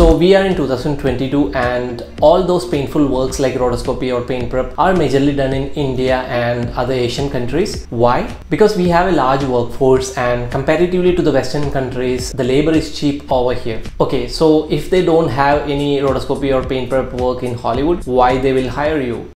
So we are in 2022 and all those painful works like rotoscopy or paint prep are majorly done in India and other Asian countries. Why? Because we have a large workforce and comparatively to the Western countries, the labor is cheap over here. Okay, so if they don't have any rotoscopy or paint prep work in Hollywood, why they will hire you?